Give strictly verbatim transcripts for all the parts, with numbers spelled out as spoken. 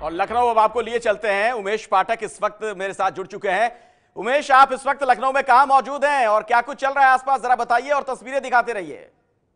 और लखनऊ अब आपको लिए चलते हैं। उमेश पाठक इस वक्त मेरे साथ जुड़ चुके हैं। उमेश, आप इस वक्त लखनऊ में कहां मौजूद हैं और क्या कुछ चल रहा है आसपास, जरा बताइए और तस्वीरें दिखाते रहिए।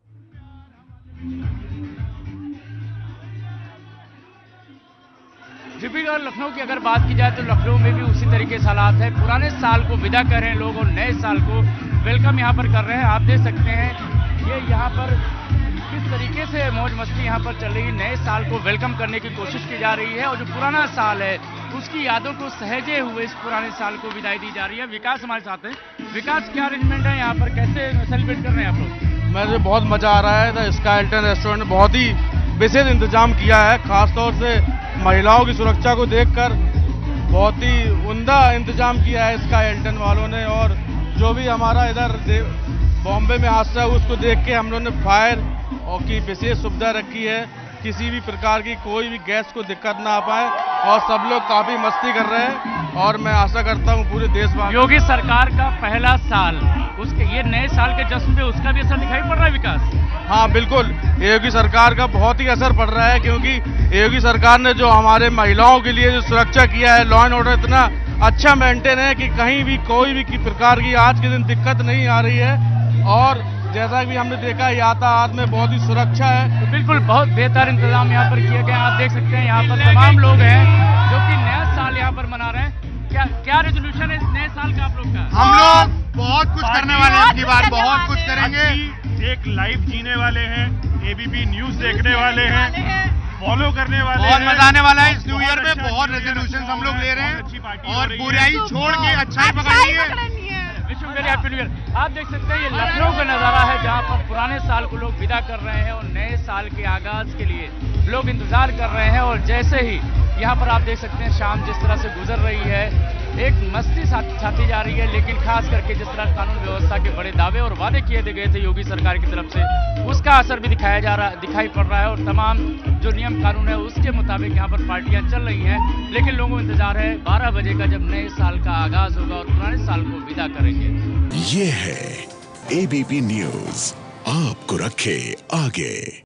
जी बिल्कुल, लखनऊ की अगर बात की जाए तो लखनऊ में भी उसी तरीके से हालात है। पुराने साल को विदा कर रहे हैं लोग और नए साल को वेलकम यहाँ पर कर रहे हैं। आप देख सकते हैं ये यहाँ पर किस तरीके से मौज मस्ती यहाँ पर चल रही है। नए साल को वेलकम करने की कोशिश की जा रही है और जो पुराना साल है उसकी यादों को सहेजे हुए इस पुराने साल को विदाई दी जा रही है। विकास हमारे साथ है। विकास, क्या अरेंजमेंट है यहाँ पर, कैसे सेलिब्रेट कर रहे हैं आप लोग? मुझे बहुत मजा आ रहा है। द स्काई हिल्टन रेस्टोरेंट ने बहुत ही विशेष इंतजाम किया है, खासतौर से महिलाओं की सुरक्षा को देखकर बहुत ही उम्दा इंतजाम किया है स्काई हिल्टन वालों ने। और जो भी हमारा इधर बॉम्बे में हादसा है उसको देख के हम लोगों ने फायर और की विशेष सुविधा रखी है, किसी भी प्रकार की कोई भी गैस को दिक्कत ना आ पाए। और सब लोग काफी मस्ती कर रहे हैं और मैं आशा करता हूँ पूरे देश में। योगी सरकार का पहला साल, उसके ये नए साल के जश्न पे उसका भी असर दिखाई पड़ रहा है विकास? हाँ बिल्कुल, योगी सरकार का बहुत ही असर पड़ रहा है, क्योंकि योगी सरकार ने जो हमारे महिलाओं के लिए जो सुरक्षा किया है, लॉ एंड ऑर्डर इतना अच्छा मेंटेन है कि कहीं भी कोई भी की प्रकार की आज के दिन दिक्कत नहीं आ रही है। और जैसा कि हमने देखा यातायात में बहुत ही सुरक्षा है। तो बिल्कुल बहुत बेहतर इंतजाम यहाँ पर किए गए। आप देख सकते हैं यहाँ पर तमाम लोग हैं जो कि नया साल यहाँ पर मना रहे हैं। क्या क्या रेजोल्यूशन है इस नए साल का आप लोग का? हम लोग बहुत कुछ करने वाले हैं, आपकी बार बहुत कुछ करेंगे। एक लाइव जीने वाले हैं, एबीपी न्यूज देखने वाले हैं, फॉलो करने वाले हैं। बहुत मजा आने वाला है इस न्यू ईयर में। बहुत रेजोल्यूशन हम लोग ले रहे हैं और बुराई छोड़ के अच्छाई पकड़नी है। आप देख सकते हैं ये लखनऊ का नजारा है जहां पर पुराने साल को लोग विदा कर रहे हैं और नए साल के आगाज के लिए लोग इंतजार कर रहे हैं। और जैसे ही यहाँ पर आप देख सकते हैं शाम जिस तरह से गुजर रही है, एक मस्ती छाती जा रही है। लेकिन खास करके जिस तरह कानून व्यवस्था के बड़े दावे और वादे किए गए थे योगी सरकार की तरफ से, उसका असर भी दिखाया जा रहा दिखाई पड़ रहा है। और तमाम जो नियम कानून है उसके मुताबिक यहाँ पर पार्टियां चल रही हैं। लेकिन लोगों को इंतजार है बारह बजे का, जब नए साल का आगाज होगा और पुराने साल को विदा करेंगे। ये है एबीपी न्यूज, आपको रखे आगे।